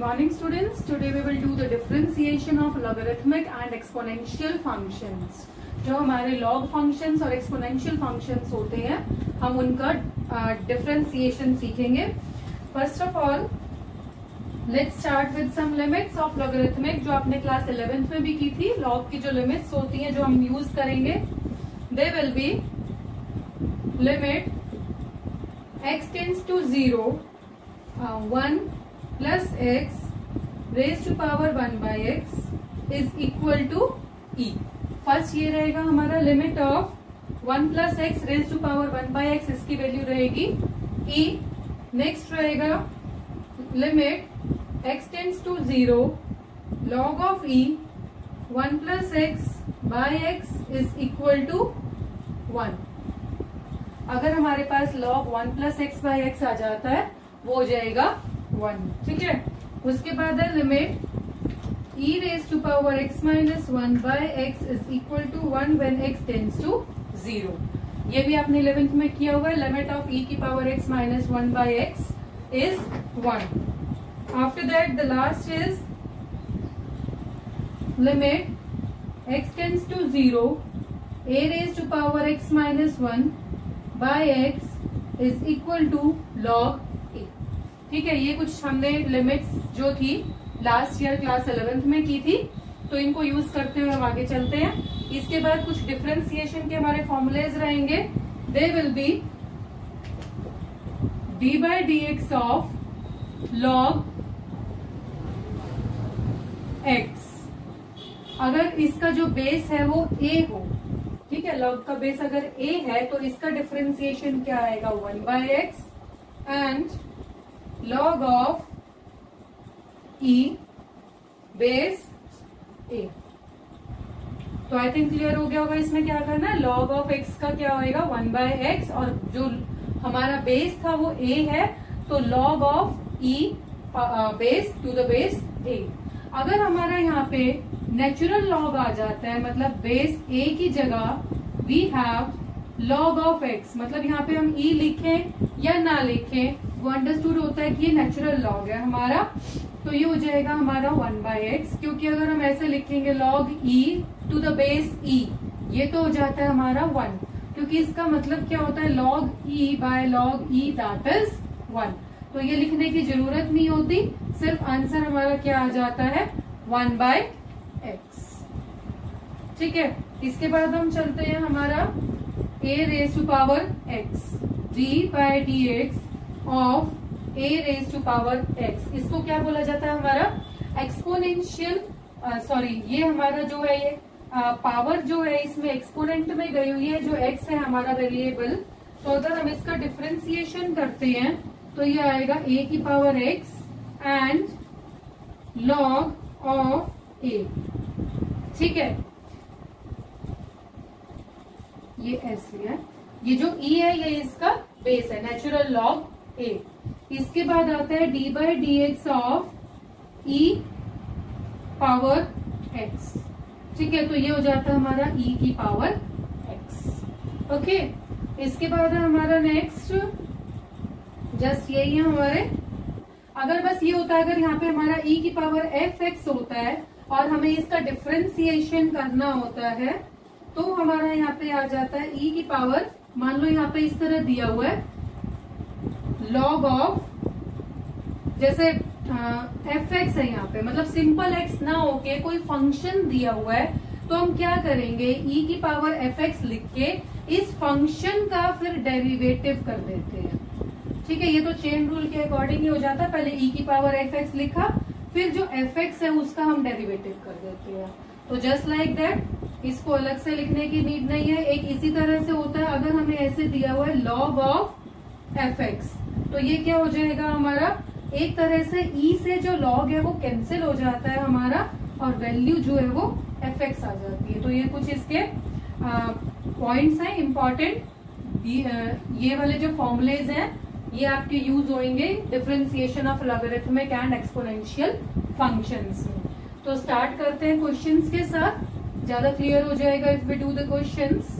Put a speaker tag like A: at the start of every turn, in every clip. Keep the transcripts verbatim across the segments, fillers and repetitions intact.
A: morning students. Today we will do the differentiation of logarithmic and exponential functions. जो हमारे log functions और exponential functions होते हैं हम उनका differentiation सीखेंगे. First of all, let's start with some limits of logarithmic जो आपने class eleventh में भी की थी. log की जो limits होती हैं जो हम use करेंगे, they will be limit x tends to zero, uh, one plus x raised to power one by x is equal to e. First ये रहेगा हमारा limit of one plus x raise to power one by x, इसकी value रहेगी e. Next रहेगा limit x tends to zero log of e one plus x by x is equal to one. अगर हमारे पास log one plus x by x आ जाता है वो हो जाएगा वन. ठीक है. उसके बाद है limit e raise to power x minus one by x is equal to one when x tends to zero. ये भी आपने इलेवेंथ में किया हुआ है. लिमिट ऑफ e की power x minus one by x is one. After that the last is limit x tends to zero a raise to power x minus one by x is equal to log. ठीक है. ये कुछ हमने limits जो थी last year class eleventh में की थी, तो इनको यूज करते हुए हम आगे चलते हैं. इसके बाद कुछ डिफरेंशिएशन के हमारे फॉर्मूलेज रहेंगे. They will be d by d x of log x. अगर इसका जो बेस है वो a हो, ठीक है, लॉग का बेस अगर a है तो इसका डिफरेंशिएशन क्या आएगा one by x and log of e base a. तो आई थिंक क्लियर हो गया होगा. इसमें क्या करना है, log of x का क्या होएगा वन बाय एक्स और जो हमारा बेस था वो a है तो log of e base to the base a. अगर हमारा यहाँ पे नेचुरल log आ जाता है मतलब बेस a की जगह we have log of x, मतलब यहाँ पे हम e लिखें या ना लिखें वो अंडरस्टूड होता है कि ये नेचुरल लॉग है हमारा, तो ये हो जाएगा हमारा वन बाय एक्स. क्योंकि अगर हम ऐसे लिखेंगे log e to the base e, ये तो हो जाता है हमारा वन. क्योंकि इसका मतलब क्या होता है log e by log e that is one. तो ये लिखने की जरूरत नहीं होती, सिर्फ आंसर हमारा क्या आ जाता है वन बाय एक्स. ठीक है. इसके बाद हम चलते हैं हमारा a raise to power x, d by d x of a raise to power x. इसको क्या बोला जाता है हमारा एक्सपोनेंशियल. सॉरी, ये हमारा जो है ये पावर uh, जो है इसमें एक्सपोनेंट में गई हुई है. जो x है हमारा वेरिएबल, तो अगर हम इसका डिफरेंशिएशन करते हैं तो ये आएगा a की power x and log of a. ठीक है. ये ऐसे है. ये जो e है ये इसका बेस है, नेचुरल लॉग a. इसके बाद आता है d by d x of e power x. ठीक है. तो ये हो जाता है हमारा e की पावर x. ओके. इसके बाद है हमारा नेक्स्ट जस्ट यही है हमारे. अगर बस ये होता है, अगर यहाँ पे हमारा e की पावर fx होता है और हमें इसका डिफरेंशिएशन करना होता है तो हमारा यहाँ पे आ जाता है e की पावर, मान लो यहाँ पे इस तरह दिया हुआ है log ऑफ, जैसे एफ एक्स है यहाँ पे, मतलब सिंपल x ना होके कोई फंक्शन दिया हुआ है तो हम क्या करेंगे e की पावर एफ एक्स लिख के इस फंक्शन का फिर डेरिवेटिव कर देते हैं. ठीक है. ये तो चेन रूल के अकॉर्डिंग ही हो जाता है. पहले e की पावर एफ एक्स लिखा, फिर जो एफ एक्स है उसका हम डेरिवेटिव कर देते हैं. तो जस्ट लाइक दैट, इसको अलग से लिखने की नीड नहीं है. एक इसी तरह से होता है अगर हमें ऐसे दिया हुआ है log ऑफ एफ एक्स, तो ये क्या हो जाएगा हमारा, एक तरह से e से जो log है वो कैंसिल हो जाता है हमारा और वैल्यू जो है वो एफ एक्स आ जाती है. तो ये कुछ इसके पॉइंट्स हैं इम्पोर्टेंट. ये वाले जो फॉर्मुलेज हैं ये आपके यूज होंगे differentiation of logarithmic and exponential functions में. तो स्टार्ट करते हैं क्वेश्चंस के साथ, ज्यादा क्लियर हो जाएगा if we do the questions.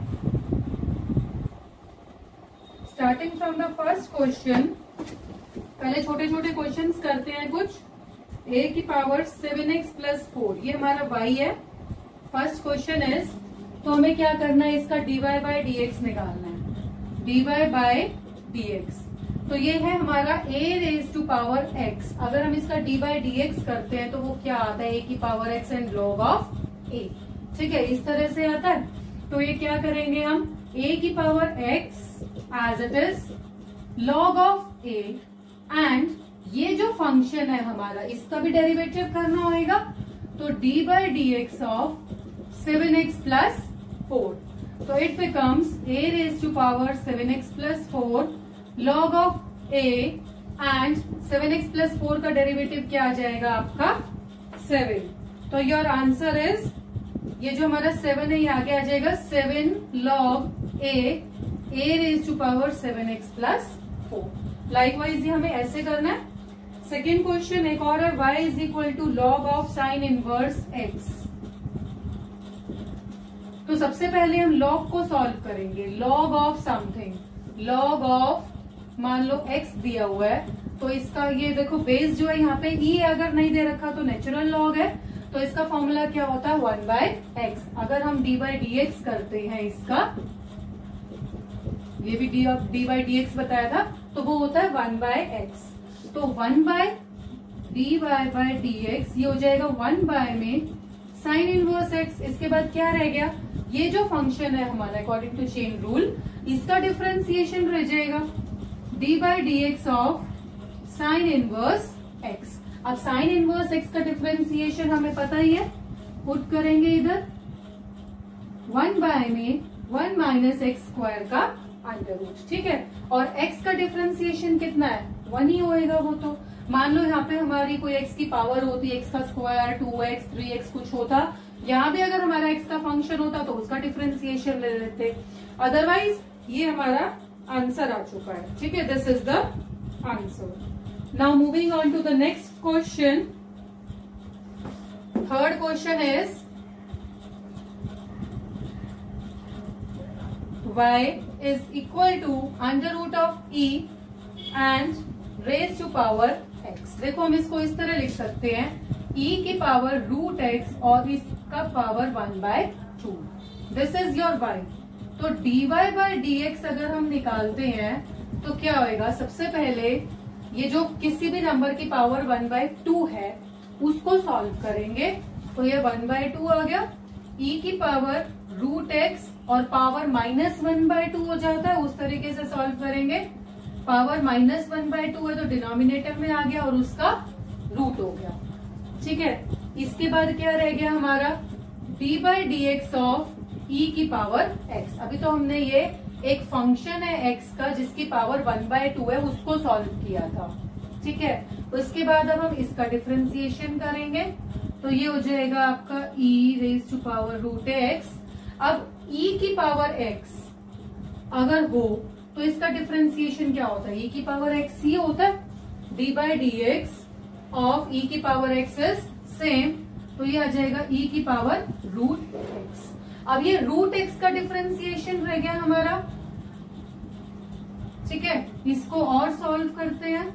A: Starting from the first question, पहले छोटे छोटे क्वेश्चंस करते हैं कुछ। a की power seven x plus four, ये हमारा y है। फर्स्ट क्वेश्चन इज, तो हमें क्या करना है, इसका dy बाय डी एक्स निकालना है। dy बाय डी एक्स, तो ये है हमारा a raise to power x। अगर हम इसका d बाय डी एक्स करते हैं तो वो क्या आता है, a की power x and log of a। ठीक है, इस तरह से आता है। तो ये क्या करेंगे हम, a की power x as it is log of a, and ये जो फंक्शन है हमारा, इसका भी डेरिवेटिव करना होगा। तो d by d x of seven x plus four, तो it becomes a raise to power seven x plus four log of a, and seven x plus four का डेरिवेटिव क्या आ जाएगा आपका सेवन। तो योर आंसर इज, ये जो हमारा सेवन है ये आगे आ जाएगा seven log a, a raise to power seven x plus four. Likewise ये हमें ऐसे करना है। सेकेंड क्वेश्चन एक और है, y is equal to log of sine inverse x। तो सबसे पहले हम लॉग को सॉल्व करेंगे। Log of something, log of मान लो x दिया हुआ है, तो इसका ये देखो बेस जो है यहाँ पे e अगर नहीं दे रखा तो नेचुरल लॉग है, तो इसका फॉर्मूला क्या होता है, वन बाय एक्स। अगर हम d बाई डी एक्स करते हैं इसका, ये भी d d by d x बताया था, तो वो होता है वन बाय एक्स। तो one by d y by d x, ये हो जाएगा वन बाय में साइन इनवर्स एक्स। इसके बाद क्या रह गया, ये जो फंक्शन है हमारा अकॉर्डिंग टू चेन रूल, इसका डिफरेंशिएशन रह जाएगा d by d x of sine inverse x। अब साइन इनवर्स x का डिफरेंशिएशन हमें पता ही है, पुट करेंगे इधर वन बाय में वन माइनस एक्स स्क्वायर का अंडर रूट। ठीक है, और x का डिफरेंशिएशन कितना है, वन ही होएगा वो। तो मान लो यहाँ पे हमारी कोई x की पावर होती, x का square, two x, three x कुछ होता, यहाँ भी अगर हमारा x का फंक्शन होता तो उसका डिफरेंशिएशन ले लेते। अदरवाइज ये हमारा आंसर आ चुका है। ठीक है, this is the answer. Now moving on to the next question. Third question is, y is equal to under root of e and raised to power x। देखो हम इसको इस तरह लिख सकते हैं, e की पावर रूट x और इसका power one by two. This is your y। तो dy बाय डी एक्स अगर हम निकालते हैं तो क्या होएगा, सबसे पहले ये जो किसी भी नंबर की पावर वन बाय टू है उसको सॉल्व करेंगे, तो ये वन बाय टू आ गया। e की पावर रूट एक्स और power minus one by two हो जाता है, उस तरीके से सॉल्व करेंगे। Power minus one by two है तो डिनोमिनेटर में आ गया और उसका रूट हो गया। ठीक है, इसके बाद क्या रह गया हमारा, d by d x of e की पावर x। अभी तो हमने ये एक फंक्शन है x का जिसकी पावर वन बाय टू है, उसको सॉल्व किया था। ठीक है, उसके बाद अब हम इसका डिफरेंशिएशन करेंगे, तो ये हो जाएगा आपका e raise to power root x. अब e की पावर x अगर हो तो इसका डिफरेंशिएशन क्या होता है, e की पावर x ही होता है। d by d x of e की पावर x इज सेम, तो ये आ जाएगा e की पावर रूट x। अब ये रूट x का डिफरेंशिएशन रह गया हमारा। ठीक है, इसको और सॉल्व करते हैं।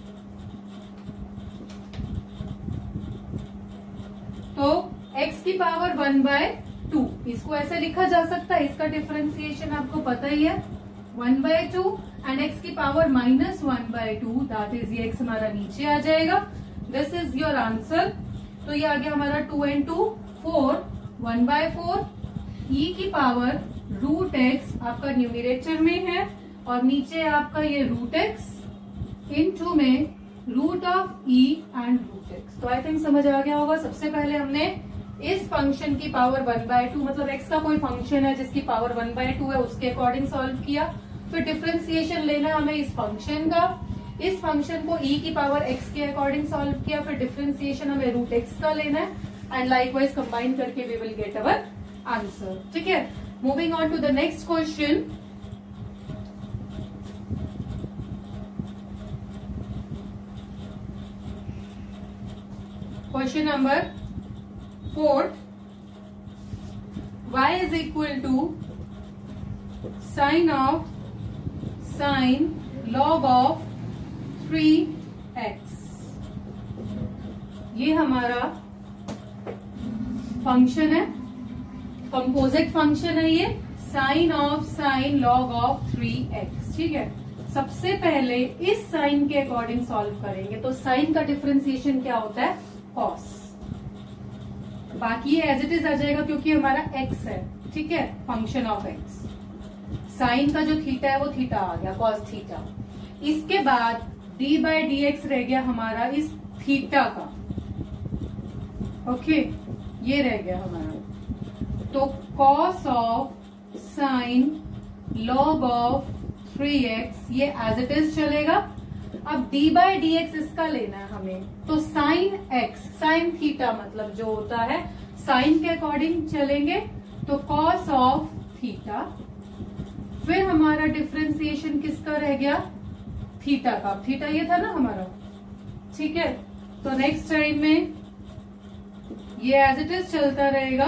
A: तो x की पावर वन बाय टू, इसको ऐसे लिखा जा सकता है, इसका डिफरेंशिएशन आपको पता ही है, one by two and x की power minus one by two, that is ये x हमारा नीचे आ जाएगा। This is your answer. तो ये आ गया हमारा two and two four, one by four, e की पावर रूट एक्स आपका न्यूमिनेटर में है और नीचे आपका ये रूट एक्स इनटू में root of e and root x. तो आई थिंक समझ आ गया होगा। सबसे पहले हमने इस फंक्शन की पावर वन बाय टू, मतलब x का कोई फंक्शन है जिसकी पावर वन बाय टू है, उसके अकॉर्डिंग सॉल्व किया। फिर डिफरेंशिएशन लेना हमें इस फंक्शन का, इस फंक्शन को e की पावर x के अकॉर्डिंग सॉल्व किया। फिर डिफरेंशिएशन हमें रूट x का लेना है एंड लाइकवाइज कंबाइन करके we will get our answer. ठीक है, moving on to the next question. Question number fourth, y is equal to sine of sine log of three x. ये हमारा function है, composite function है ये, sine of sine log of three x. ठीक है, सबसे पहले इस साइन के अकॉर्डिंग सॉल्व करेंगे। तो साइन का डिफरेंशिएशन क्या होता है? कॉस। बाकी एज इट इज आ जाएगा क्योंकि हमारा एक्स है। ठीक है, फंक्शन ऑफ एक्स। साइन का जो थीटा है वो थीटा आ गया, कॉस थीटा। इसके बाद डी बाई डी एक्स रह गया हमारा इस थीटा का। ओके, ये रह गया हमारा। तो cos of sine log of three x, ये एज इट इज चलेगा। अब डी बाई डी एक्स इसका लेना है हमें, तो साइन एक्स, साइन थीटा मतलब जो होता है साइन के अकॉर्डिंग चलेंगे, तो कॉस ऑफ थीटा। फिर हमारा डिफरेंशिएशन किसका रह गया? थीटा का। थीटा ये था ना हमारा। ठीक है, तो नेक्स्ट टाइम में ये एज इट इज चलता रहेगा,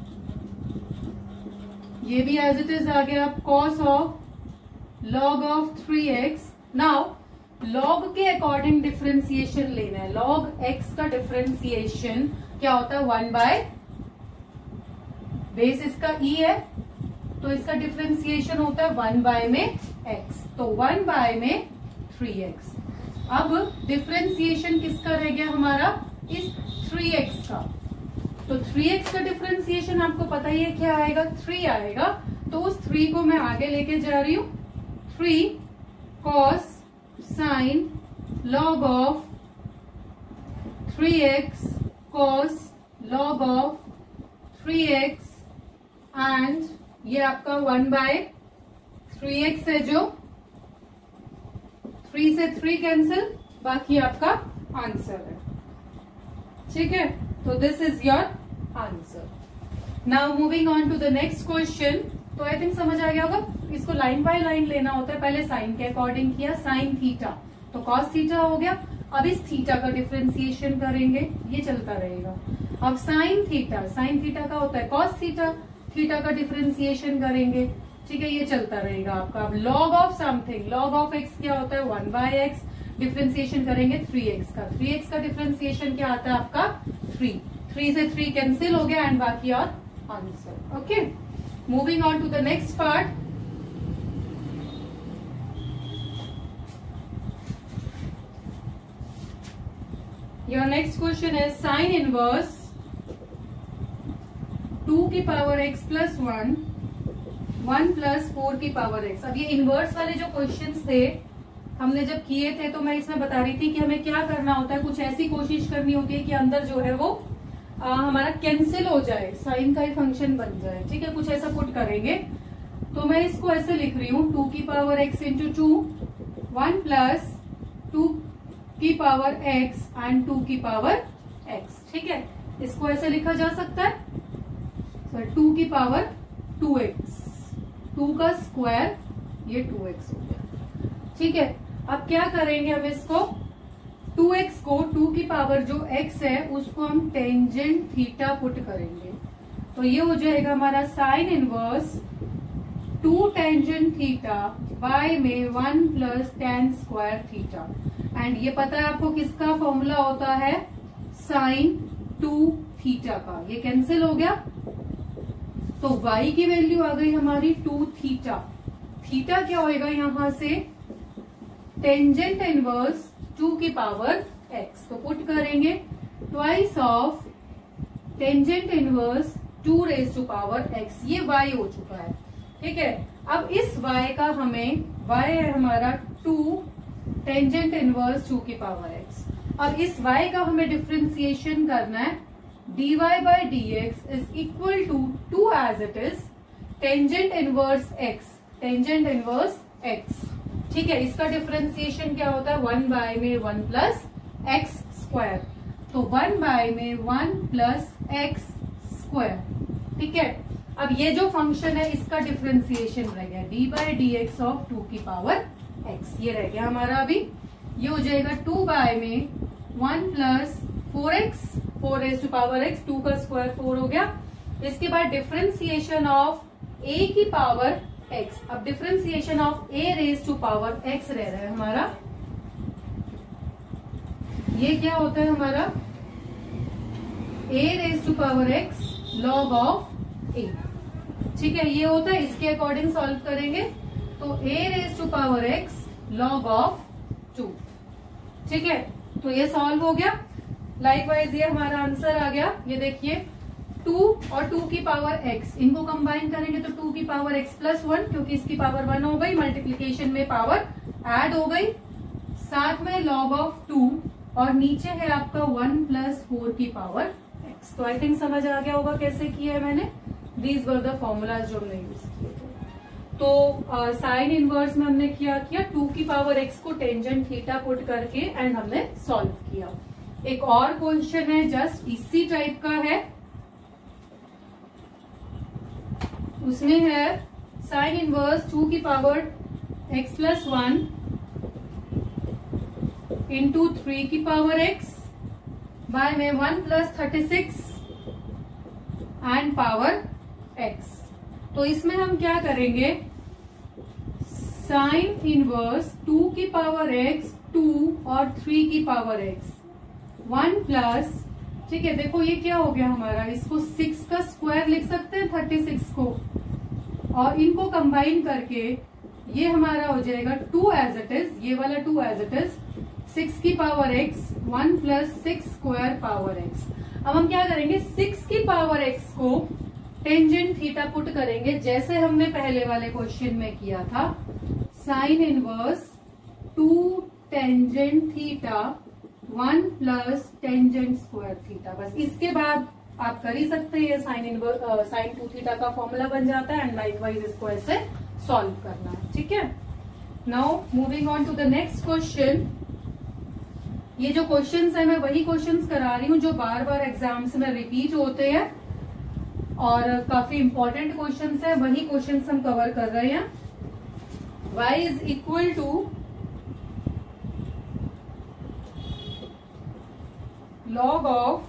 A: ये भी एज इट इज आ गया। Cos of log of three x. Now log के अकॉर्डिंग डिफरेंशिएशन लेना है। लॉग एक्स का डिफरेंशिएशन क्या होता है? वन बाय बेस इसका ई है, तो इसका डिफरेंशिएशन होता है वन बाय में एक्स, तो वन बाय में थ्री एक्स। अब डिफरेंशिएशन किसका रह गया हमारा? इस थ्री एक्स का। तो थ्री एक्स का डिफरेंशिएशन आपको पता ही है क्या आएगा? थ्री आएगा। तो उस थ्री को मैं आगे लेके जा रही हूं। Three cos sine log of three x cos log of three x and ये आपका वन बाय थ्री एक्स है, जो थ्री से थ्री कैंसिल, बाकी आपका आंसर है। ठीक है, तो this is your answer. Now moving on to the next question. तो आई थिंक समझ आ गया होगा, इसको लाइन बाय लाइन लेना होता है। पहले साइन के अकॉर्डिंग किया, साइन थीटा तो कॉस थीटा हो गया। अब इस थीटा का डिफरेंशिएशन करेंगे, ये चलता रहेगा। अब साइन थीटा, साइन थीटा का होता है कॉस थीटा, थीटा का डिफरेंशिएशन करेंगे। ठीक है, ये चलता रहेगा आपका। अब log of something, log of x क्या होता है? One by x. डिफरेंशिएशन करेंगे थ्री एक्स का, थ्री एक्स का डिफरेंशिएशन क्या आता है आपका? थ्री। थ्री से थ्री कैंसिल हो गया एंड बाकी और answer. Okay, moving on to the next part. Your next question है साइन इनवर्स टू की power x plus one, one plus four की पावर एक्स। अब ये इनवर्स वाले जो क्वेश्चंस थे हमने जब किए थे, तो मैं इसमें बता रही थी कि हमें क्या करना होता है। कुछ ऐसी कोशिश करनी होती है कि अंदर जो है वो आ, हमारा कैंसिल हो जाए, साइन का ही फंक्शन बन जाए। ठीक है, कुछ ऐसा पुट करेंगे। तो मैं इसको ऐसे लिख रही हूँ, टू की power x into two, one plus two की पावर एक्स एंड टू की पावर एक्स। ठीक है, इसको ऐसे लिखा जा सकता है, सर टू की पावर टू एक्स, टू का स्क्वायर, ये टू एक्स हो गया। ठीक है, अब क्या करेंगे हम इसको, टू एक्स को, टू की पावर जो x है उसको हम टेंजेंट थीटा पुट करेंगे। तो ये हो जाएगा हमारा sine inverse two tangent theta y में one plus tan square theta. And ये पता है आपको किसका फॉर्मूला होता है? साइन टू थीटा का। ये कैंसिल हो गया, तो y की वैल्यू आ गई हमारी टू थीटा। थीटा क्या होएगा यहां से? टेंजेंट इनवर्स टू की पावर x। तो पुट करेंगे twice of tangent inverse two raise to power x। ये y हो चुका है। ठीक है, अब इस y का हमें, y है हमारा टू टेंजेंट इनवर्स टू की पावर x। अब इस y का हमें डिफरेंशिएशन करना है। dy by d x is equal to two as it is tangent inverse x, tangent inverse x। ठीक है, इसका डिफरेंशिएशन क्या होता है? वन बाय में वन प्लस एक्स स्क्वायर, तो वन बाय में वन प्लस एक्स स्क्वायर। ठीक है, अब ये जो फंक्शन है इसका डिफरेंशिएशन रह गया d by d x of two की पावर एक्स। ये रह गया हमारा। अभी ये हो जाएगा टू बाय में one plus four x, four raise to power x, two का स्क्वायर फोर हो गया। इसके बाद डिफरेंशिएशन ऑफ ए की पावर एक्स। अब differentiation of a raise to power x रह रहा है हमारा ये क्या होता है हमारा a raise to power x log of a। ठीक है, ये होता है, इसके अकॉर्डिंग सॉल्व करेंगे तो a raise to power x log of two. ठीक है, तो ये सॉल्व हो गया। लाइकवाइज ये हमारा आंसर आ गया। ये देखिए टू और टू की पावर x, इनको कंबाइन करेंगे तो टू की पावर x प्लस वन, क्योंकि इसकी पावर वन हो गई, मल्टीप्लीकेशन में पावर ऐड हो गई, साथ में log ऑफ टू और नीचे है आपका वन प्लस फोर की पावर x। तो आई थिंक समझ आ गया होगा कैसे किया है मैंने। दीज वर द फॉर्मूलाज जो हमने यूज किए थे। तो साइन uh, इनवर्स में हमने क्या किया, टू की पावर x को टेंजेंट थीटा पुट करके एंड हमने सॉल्व किया। एक और क्वेश्चन है जस्ट इसी टाइप का है, उसमें है साइन इनवर्स टू की power x plus one into three की पावर x बाय में one plus thirty six and power x। तो इसमें हम क्या करेंगे, साइन इनवर्स टू की पावर x, टू और थ्री की पावर x, वन प्लस, ठीक है, देखो ये क्या हो गया हमारा, इसको सिक्स का स्क्वायर लिख सकते हैं थर्टी सिक्स को, और इनको कंबाइन करके ये हमारा हो जाएगा टू एज इट इज, ये वाला two as it is, six की power x, one plus six square power x। अब हम क्या करेंगे, सिक्स की पावर x को टेंजेंट थीटा पुट करेंगे जैसे हमने पहले वाले क्वेश्चन में किया था, sine inverse two tangent theta one plus tangent square theta. बस इसके बाद आप कर ही सकते हैं, sine inverse sine two theta का फॉर्मूला बन जाता है एंड लाइकवाइज इसको ऐसे सॉल्व करना है। ठीक है, now moving on to the next question. ये जो क्वेश्चंस है मैं वही क्वेश्चंस करा रही हूँ जो बार बार एग्जाम्स में रिपीट होते हैं और काफी इंपॉर्टेंट क्वेश्चंस है, वही क्वेश्चंस हम कवर कर रहे हैं। y is equal to log of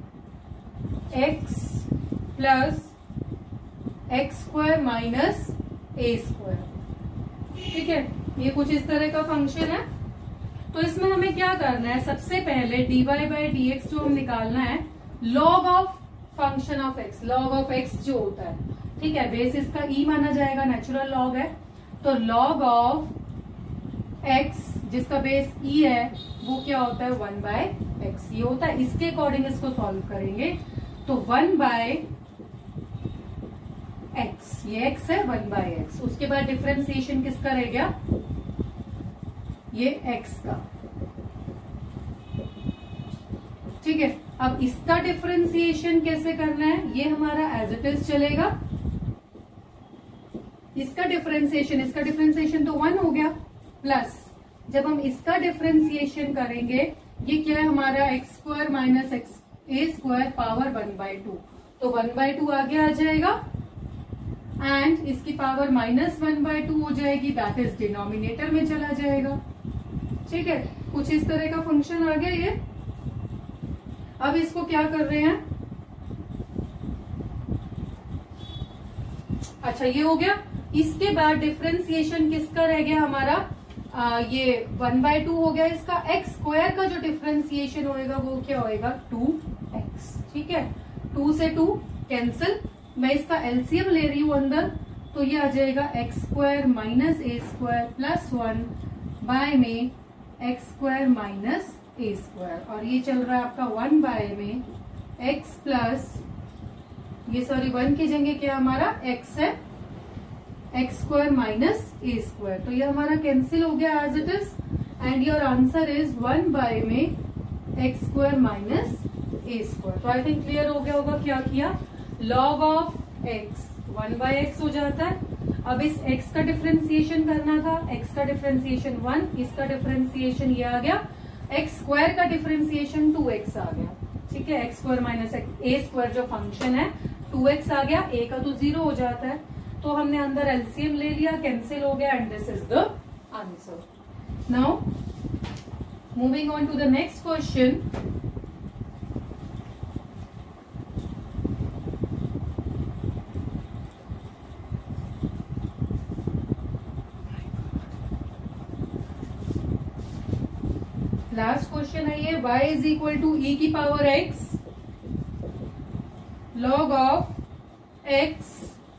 A: x plus x square minus a square. ठीक है, ये कुछ इस तरह का फंक्शन है। तो इसमें हमें क्या करना है, सबसे पहले dy बाई डी एक्स जो हम निकालना है, log of function of x, log of x जो होता है, ठीक है, बेस इसका e माना जाएगा, नेचुरल log है, तो log ऑफ x जिसका बेस e है वो क्या होता है, वन बाय एक्स, ये होता है। इसके अकॉर्डिंग इसको सॉल्व करेंगे तो वन बाय एक्स, ये x है, वन बाय एक्स। उसके बाद डिफरेंशिएशन किसका रह गया, ये x का। ठीक है, अब इसका डिफरेंशिएशन कैसे करना है, ये हमारा एज इट इज चलेगा। इसका डिफरेंशिएशन, इसका डिफरेंशिएशन तो वन हो गया, प्लस जब हम इसका डिफरेंशिएशन करेंगे, ये क्या है हमारा x square minus x a square power one by two, तो वन बाई टू आगे आ जाएगा एंड इसकी power minus one by two हो जाएगी, दैट इज डिनोमिनेटर में चला जाएगा। ठीक है, कुछ इस तरह का फंक्शन आ गया ये। अब इसको क्या कर रहे हैं, अच्छा ये हो गया। इसके बाद डिफरेंशिएशन किसका रह गया हमारा, आ, ये वन बाय टू हो गया, इसका एक्स स्क्वायर का जो डिफरेंशिएशन होएगा वो क्या होएगा, टू एक्स। ठीक है, टू से टू कैंसिल, मैं इसका एलसीएम ले रही हूं अंदर, तो ये आ जाएगा x square minus a square plus one by में x square minus a square, और ये चल रहा है आपका वन बाय में एक्स प्लस, ये सॉरी वन की जगह क्या हमारा एक्स है, x square minus a square, तो ये हमारा कैंसिल हो गया as it is and your answer is one by में x square minus a square. तो आई थिंक क्लियर हो गया होगा क्या किया, log of x one by x हो जाता है। अब इस x का डिफरेंशिएशन करना था, x का डिफरेंशिएशन वन, इसका डिफरेंशिएशन ये आ गया, एक्स स्क्वायर का डिफरेंशिएशन टू एक्स आ गया। ठीक है, x square minus a square जो फंक्शन है टू एक्स आ गया, ए का तो जीरो हो जाता है, तो हमने अंदर एलसीएम ले लिया, कैंसिल हो गया and this is the answer. Now moving on to the next question. Last question है ये, y is equal to e की power x log of x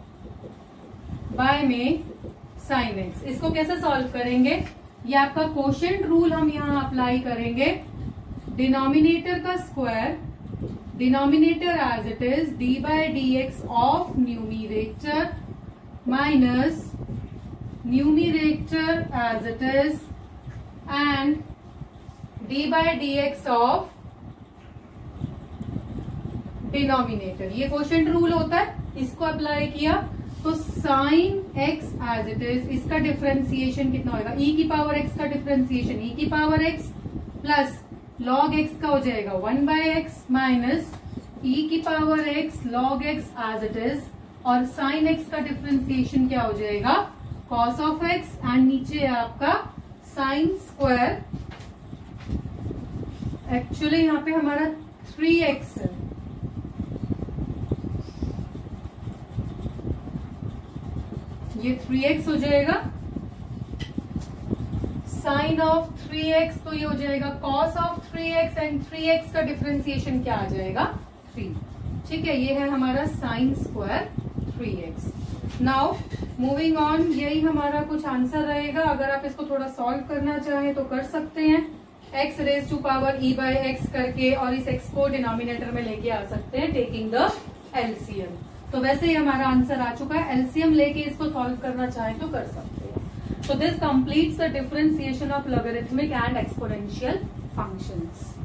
A: by में साइन x। इसको कैसे सॉल्व करेंगे? ये आपका कोशेंट रूल हम यहां अप्लाई करेंगे। डिनोमिनेटर का square, denominator as it is d by d x of numerator minus numerator as it is and d by d x of denominator. ये क्वोशिएंट रूल होता है, इसको अप्लाई किया तो sine x as it is, इसका differentiation कितना होगा? E की पावर एक्स का डिफरेंशिएशन ई की power x plus log x का हो जाएगा one by x minus e की power x log x as it is, और साइन एक्स का डिफरेंशिएशन क्या हो जाएगा? कॉस ऑफ एक्स, एंड नीचे आपका साइन स्क्वायर। एक्चुअली यहाँ पे हमारा थ्री एक्स है, ये थ्री एक्स हो जाएगा, साइन ऑफ थ्री एक्स तो ये हो जाएगा cos of three x, and three x का डिफरेंशिएशन क्या आ जाएगा? थ्री। ठीक है, ये है हमारा sine square three x. Now moving on, यही हमारा कुछ आंसर रहेगा। अगर आप इसको थोड़ा सॉल्व करना चाहें तो कर सकते हैं, x raise to power e by x करके, और इस एक्स को डिनोमिनेटर में लेके आ सकते हैं टेकिंग द एलसीएम। तो वैसे ही हमारा आंसर आ चुका है, एलसीएम लेके इसको सॉल्व करना चाहें तो कर सकते हैं। So this completes the differentiation of logarithmic and exponential functions.